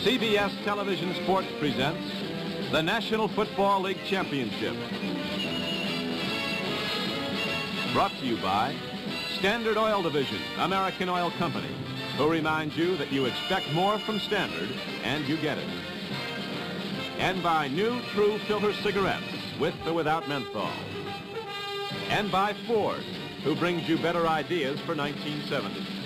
CBS Television Sports presents the National Football League Championship. Brought to you by Standard Oil Division, American Oil Company, who reminds you that you expect more from Standard, and you get it. And by new True Filter cigarettes, with or without menthol. And by Ford, who brings you better ideas for 1970.